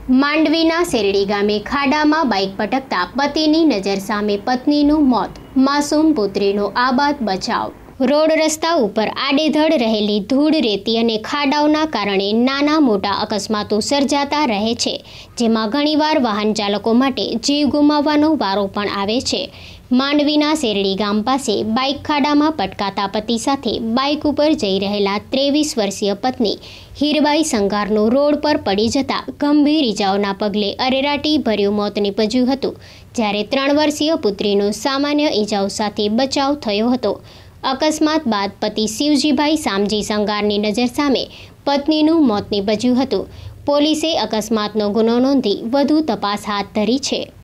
માંડવીના શેરડી ગામે ખાડામાં બાઇક પટકતા પતિની નજર સામે પત્નીનું મોત, માસૂમ પુત્રીનો આબાદ બચાવ। રોડ રસ્તા ઉપર આડેધડ રહેલી ધૂળ, રેતી અને ખાડાઓના કારણે નાના મોટા અકસ્માતો સર્જાતા રહે છે, જેમાં ઘણીવાર વાહન ચાલકો માટે જીવ ગુમાવવાનો વારો પણ આવે છે। માંડવીના શેરડી ગામ પાસે બાઇક ખાડામાં પટકાતા પતિ સાથે બાઇક ઉપર જઈ રહેલા 23 વર્ષીય પત્ની હીરબાઈ સંઘારનું રોડ પર પડી જતા ગંભીર ઇજાઓના પગલે અરેરાટી ભર્યું મોત નીપજ્યું હતું, જ્યારે 3 વર્ષીય પુત્રીનો સામાન્ય ઇજાઓ સાથે બચાવ થયો હતો। અકસ્માત બાદ પતિ શિવજીભાઈ સામજી સંઘારની નજર સામે પત્નીનું મોત નીપજ્યું હતું। પોલીસે અકસ્માતનો ગુનો નોંધી વધુ તપાસ હાથ ધરી છે।